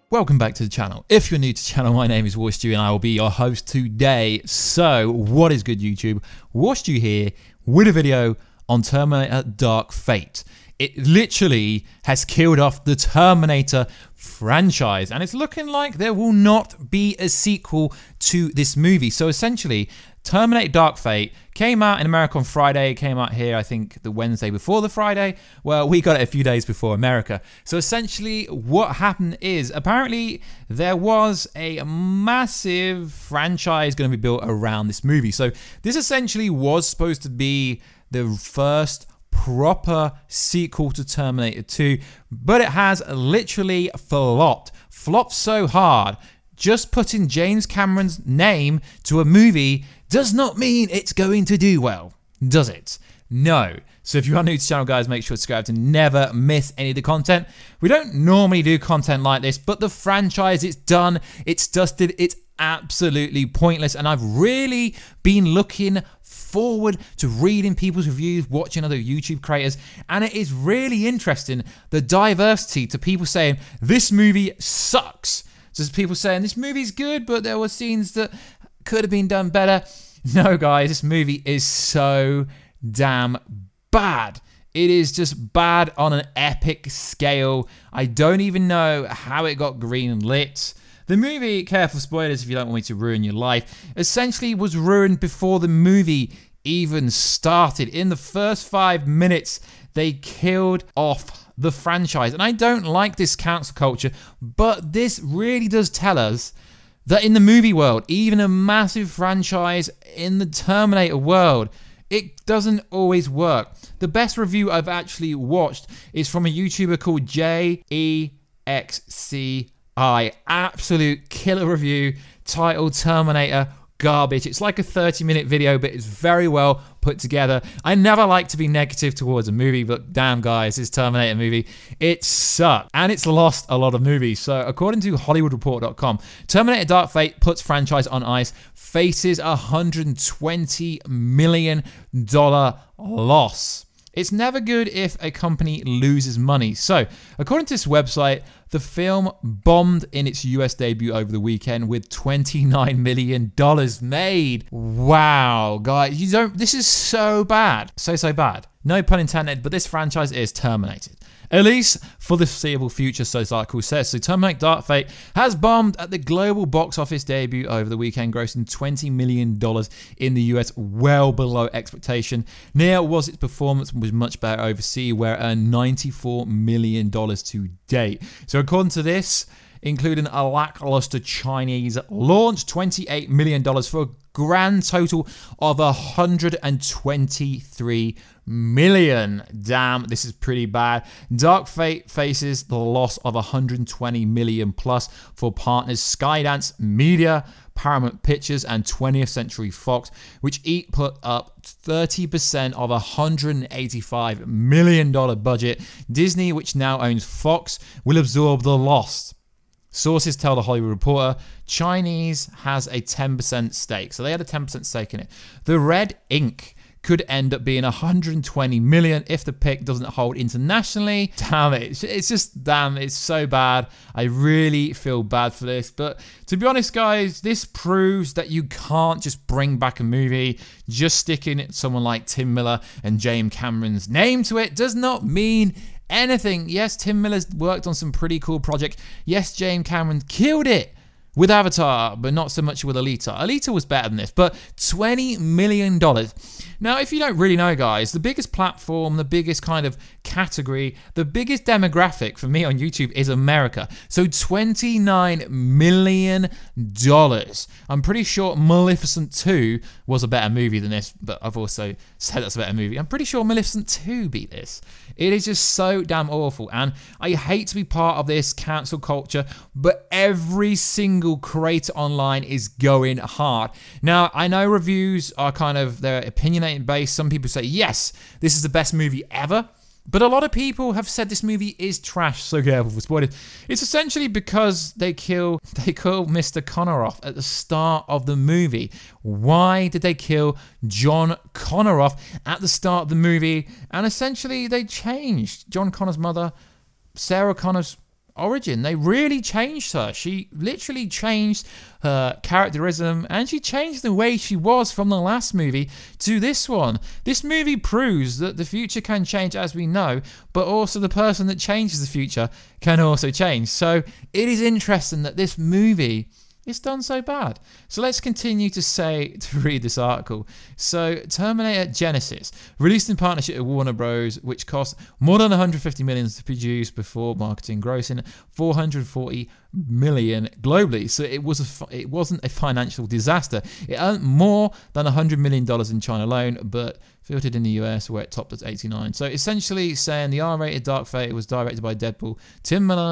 Welcome back to the channel. If you're new to the channel, my name is WarStew and I will be your host today. So, what is good, YouTube? WarStew here with a video on Terminator Dark Fate. It literally has killed off the Terminator franchise, and it's looking like there will not be a sequel to this movie. So essentially, Terminator Dark Fate came out in America on Friday, came out here, I think, the Wednesday before the Friday. Well, we got it a few days before America. So essentially, what happened is, apparently, there was a massive franchise going to be built around this movie. So this essentially was supposed to be the first proper sequel to Terminator 2, but it has literally flopped so hard. Just putting James Cameron's name to a movie does not mean it's going to do well, does it? No. So if you are new to the channel, guys, make sure to subscribe to never miss any of the content. We don't normally do content like this, but the franchise, it's done, it's dusted, it's absolutely pointless, and I've really been looking forward to reading people's reviews, watching other YouTube creators, and it is really interesting, the diversity to people saying this movie sucks. So there's people saying this movie's good, but there were scenes that could have been done better. No, guys, this movie is so damn bad. It is just bad on an epic scale. I don't even know how it got green lit. The movie, careful spoilers if you don't want me to ruin your life, essentially was ruined before the movie even started. In the first 5 minutes, they killed off the franchise. And I don't like this cancel culture, but this really does tell us that in the movie world, even a massive franchise in the Terminator world, it doesn't always work. The best review I've actually watched is from a YouTuber called JEXCI. Absolute killer review titled Terminator Garbage. It's like a 30-minute video, but it's very well put together. I never like to be negative towards a movie, but damn, guys, this Terminator movie, it sucked. And it's lost a lot of movies. So according to HollywoodReport.com, Terminator Dark Fate puts franchise on ice, faces a $120 million loss. It's never good if a company loses money. So, according to this website, the film bombed in its US debut over the weekend with $29 million made. Wow, guys, this is so bad. So bad. No pun intended, but this franchise is terminated. At least for the foreseeable future, so this article says. So Terminator Dark Fate has bombed at the global box office debut over the weekend, grossing $20 million in the US, well below expectation. Near was its performance was much better overseas, where it earned $94 million to date. So according to this, including a lackluster Chinese launch, $28 million for a grand total of $123 million. Damn, this is pretty bad. Dark Fate faces the loss of $120 million plus for partners Skydance Media, Paramount Pictures, and 20th Century Fox, which each put up 30% of a $185 million budget. Disney, which now owns Fox, will absorb the loss. Sources tell The Hollywood Reporter Chinese has a 10% stake. So they had a 10% stake in it. The Red Ink could end up being $120 million if the pick doesn't hold internationally. Damn it. It's just, damn, it's so bad. I really feel bad for this. But to be honest, guys, this proves that you can't just bring back a movie. Just sticking someone like Tim Miller and James Cameron's name to it does not mean anything. Yes, Tim Miller's worked on some pretty cool projects. Yes, James Cameron killed it with Avatar, but not so much with Alita. Alita was better than this, but $20 million. Now, if you don't really know, guys, the biggest platform, the biggest kind of category, the biggest demographic for me on YouTube is America. So $29 million. I'm pretty sure Maleficent 2 was a better movie than this, but I've also said that's a better movie. I'm pretty sure Maleficent 2 beat this. It is just so damn awful, and I hate to be part of this cancel culture, but every single creator online is going hard. Now, I know reviews are kind of, they're opinionated based. Some people say, yes, this is the best movie ever. But a lot of people have said this movie is trash, so careful for spoilers. It's essentially because they kill Mr. Connor off at the start of the movie. Why did they kill John Connor off at the start of the movie? And essentially they changed John Connor's mother, Sarah Connor's origin. They really changed her. She literally changed her characterism, and she changed the way she was from the last movie to this one. This movie proves that the future can change, as we know, but also the person that changes the future can also change. So it is interesting that this movie it's done so bad. So let's continue to read this article. So Terminator Genisys, released in partnership with Warner Bros., which cost more than 150 million to produce before marketing, grossing 440 million globally. So it wasn't a financial disaster. It earned more than $100 million in China alone, but filtered in the US where it topped at 89. So essentially saying the R-rated Dark Fate was directed by Deadpool, Tim Miller,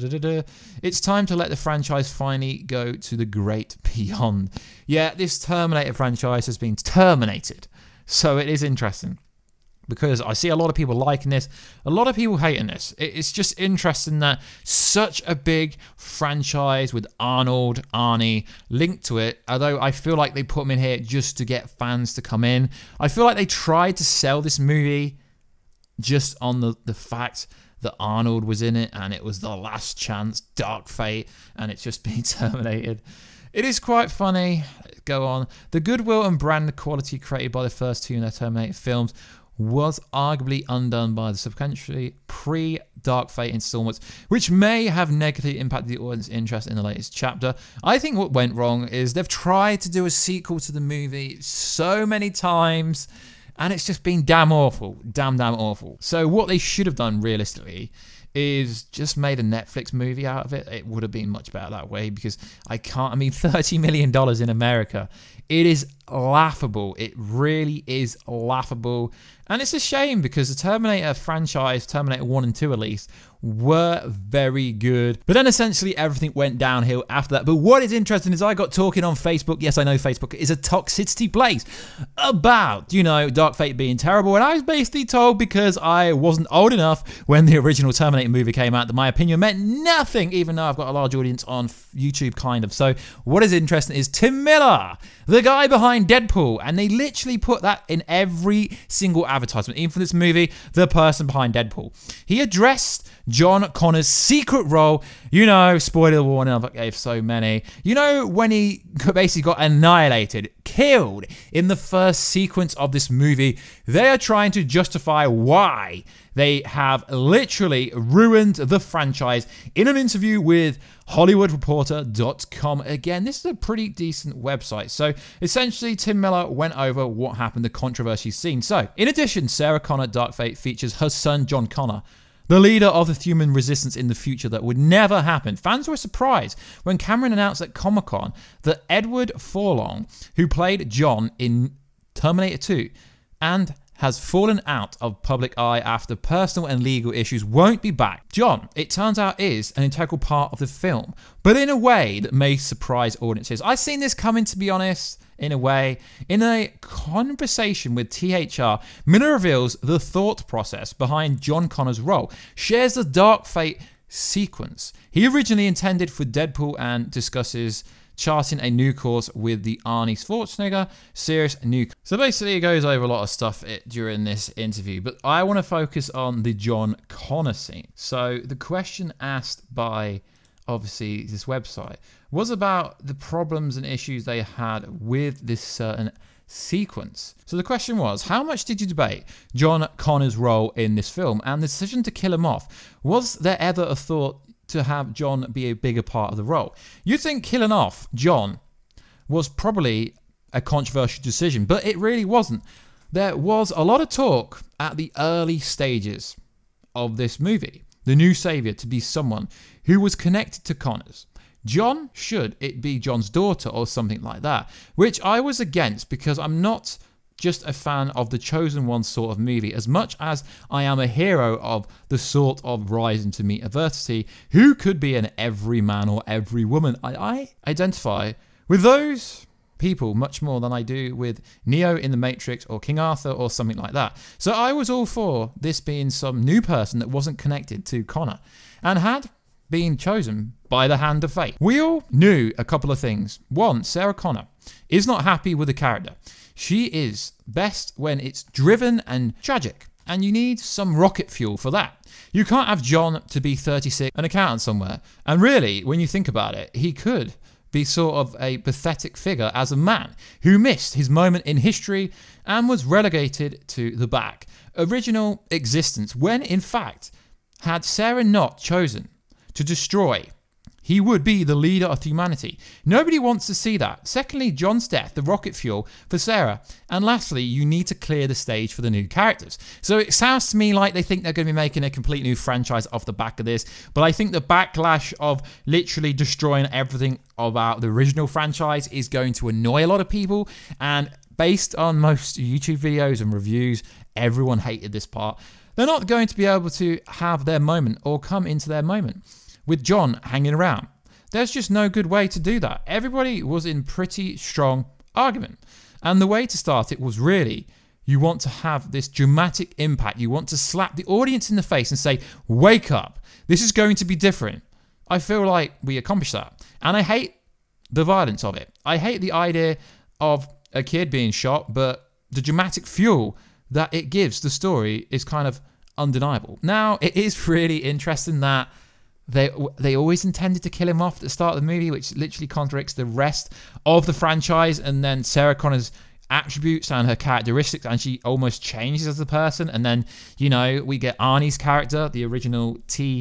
It's time to let the franchise finally go to the great beyond. Yeah, this Terminator franchise has been terminated. So it is interesting, because I see a lot of people liking this, a lot of people hating this. It's just interesting that such a big franchise with Arnie linked to it, although I feel like they put him in here just to get fans to come in. I feel like they tried to sell this movie just on the fact that Arnold was in it, and it was the last chance, Dark Fate, and it's just been terminated. It is quite funny. Go on. The goodwill and brand quality created by the first two Terminator films was arguably undone by the subsequently pre-Dark Fate installments, which may have negatively impacted the audience interest in the latest chapter. I think what went wrong is they've tried to do a sequel to the movie so many times, and it's just been damn awful. Damn awful. So what they should have done, realistically, is just made a Netflix movie out of it. It would have been much better that way, because $30 million in America. It is laughable. It really is laughable. And it's a shame, because the Terminator franchise, Terminator 1 and 2 at least, were very good. But then essentially everything went downhill after that. But what is interesting is I got talking on Facebook. Yes, I know Facebook is a toxicity place about, Dark Fate being terrible. And I was basically told, because I wasn't old enough when the original Terminator movie came out, that my opinion meant nothing, even though I've got a large audience on YouTube, kind of. So what is interesting is Tim Miller, the guy behind Deadpool, and they literally put that in every single advertisement, even for this movie, the person behind Deadpool. He addressed John Connor's secret role, spoiler warning, I've gave so many, when he basically got annihilated, killed in the first sequence of this movie. They are trying to justify why they have literally ruined the franchise in an interview with HollywoodReporter.com. Again, this is a pretty decent website. So essentially, Tim Miller went over what happened, the controversy scene. So in addition, Sarah Connor Dark Fate features her son, John Connor, the leader of the human resistance in the future that would never happen. Fans were surprised when Cameron announced at Comic-Con that Edward Furlong, who played John in Terminator 2 and has fallen out of public eye after personal and legal issues, won't be back. John, it turns out, is an integral part of the film, but in a way that may surprise audiences. I've seen this coming, to be honest, in a way. In a conversation with THR, Miller reveals the thought process behind John Connor's role, shares the Dark Fate sequence he originally intended for Deadpool, and discusses charting a new course with the Arnie Schwarzenegger series new. So basically it goes over a lot of stuff during this interview, but I want to focus on the John Connor scene. So the question asked by obviously this website was about the problems and issues they had with this certain sequence. So the question was, how much did you debate John Connor's role in this film and the decision to kill him off? Was there ever a thought to have John be a bigger part of the role? You think killing off John was probably a controversial decision, but it really wasn't. There was a lot of talk at the early stages of this movie, the new savior to be someone who was connected to Connors. John, should it be John's daughter or something like that, which I was against, because I'm not just a fan of the Chosen One sort of movie as much as I am a hero of the sort of rising to meet adversity, who could be an every man or every woman. I identify with those people much more than I do with Neo in The Matrix or King Arthur or something like that. So I was all for this being some new person that wasn't connected to Connor and had been chosen by the hand of fate. We all knew a couple of things. One, Sarah Connor is not happy with the character. She is best when it's driven and tragic. and you need some rocket fuel for that. You can't have John to be 36, an accountant somewhere. And really, when you think about it, he could be sort of a pathetic figure as a man who missed his moment in history and was relegated to the back. Original existence, when in fact, had Sarah not chosen to destroy, he would be the leader of humanity. Nobody wants to see that. Secondly, John's death, the rocket fuel for Sarah. And lastly, you need to clear the stage for the new characters. So it sounds to me like they think they're going to be making a complete new franchise off the back of this. But I think the backlash of literally destroying everything about the original franchise is going to annoy a lot of people. And based on most YouTube videos and reviews, everyone hated this part. They're not going to be able to have their moment or come into their moment with John hanging around. There's just no good way to do that. Everybody was in pretty strong argument. And the way to start it was really, you want to have this dramatic impact. You want to slap the audience in the face and say, wake up. This is going to be different. I feel like we accomplished that. And I hate the violence of it. I hate the idea of a kid being shot, but the dramatic fuel that it gives the story is kind of undeniable. Now, it is really interesting that they always intended to kill him off at the start of the movie, which literally contradicts the rest of the franchise. And then Sarah Connor's attributes and her characteristics, and she almost changes as a person. And then, you know, we get Arnie's character, the original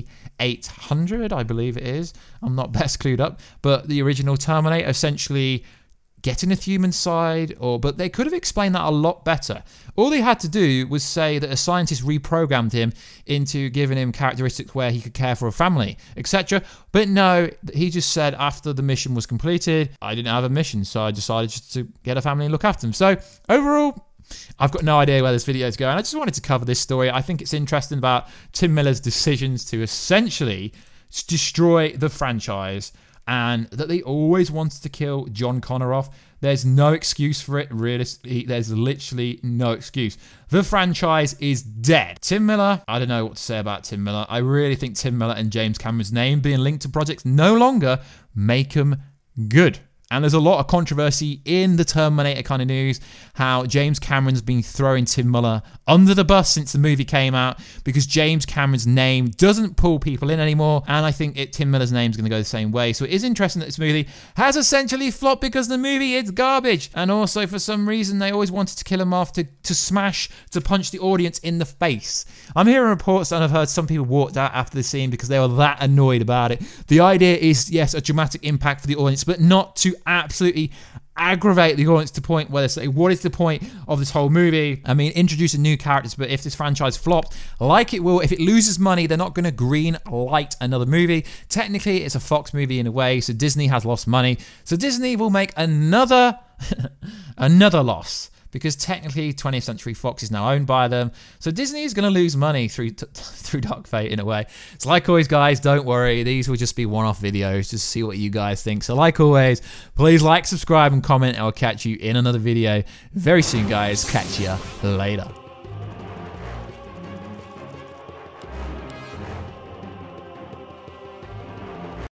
T-800, I believe it is. I'm not best clued up, but the original Terminator essentially getting a human side, but they could have explained that a lot better. All they had to do was say that a scientist reprogrammed him into giving him characteristics where he could care for a family, etc. But no, he just said after the mission was completed, I didn't have a mission, so I decided just to get a family and look after them. So overall, I've got no idea where this video is going. I just wanted to cover this story. I think it's interesting about Tim Miller's decisions to essentially destroy the franchise, and that they always wanted to kill John Connor off. There's no excuse for it, realistically. There's literally no excuse. The franchise is dead. Tim Miller, I don't know what to say about Tim Miller. I really think Tim Miller and James Cameron's name being linked to projects no longer make them good. And there's a lot of controversy in the Terminator kind of news, how James Cameron's been throwing Tim Miller under the bus since the movie came out, because James Cameron's name doesn't pull people in anymore, and I think Tim Miller's name's going to go the same way. So it is interesting that this movie has essentially flopped because the movie is garbage, and also for some reason they always wanted to kill him off to smash, to punch the audience in the face. I'm hearing reports and I've heard some people walked out after the scene because they were that annoyed about it. The idea is, yes, a dramatic impact for the audience, but not to absolutely aggravate the audience to the point where they say, what is the point of this whole movie? I mean, introducing new characters, but if this franchise flops, like it will, if it loses money, they're not going to green light another movie. Technically, it's a Fox movie in a way, so Disney has lost money. So Disney will make another loss, because technically 20th Century Fox is now owned by them. So Disney is going to lose money through Dark Fate in a way. So like always, guys, don't worry. These will just be one-off videos. Just see what you guys think. So like always, please like, subscribe, and comment. I'll catch you in another video very soon, guys. Catch you later.